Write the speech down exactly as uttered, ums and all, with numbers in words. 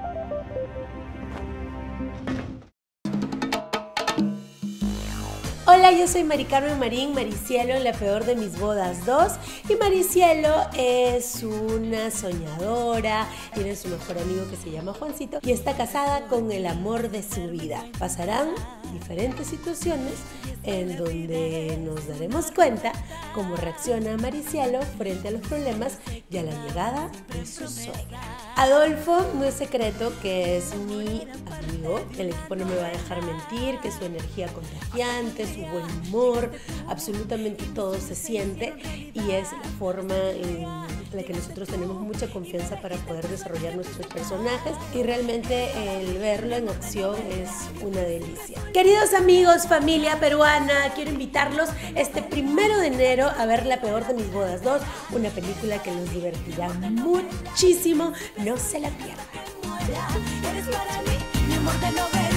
Hola, yo soy Mari Carmen Marín, Maricielo en La Peor de Mis Bodas dos, y Maricielo es una soñadora, tiene su mejor amigo que se llama Juancito y está casada con el amor de su vida. Pasarán diferentes situaciones en donde nos daremos cuenta cómo reacciona Maricielo frente a los problemas y a la llegada de su suegra. Adolfo no es secreto que es mi amigo, el equipo no me va a dejar mentir, que su energía contagiante, su buen humor, absolutamente todo se siente y es la forma en la que nosotros tenemos mucha confianza para poder desarrollar nuestros personajes y realmente el verlo en acción es una delicia. Queridos amigos, familia peruana, quiero invitarlos este primero de enero a ver La Peor de Mis Bodas dos, una película que los divertirá muchísimo, no se la pierdan.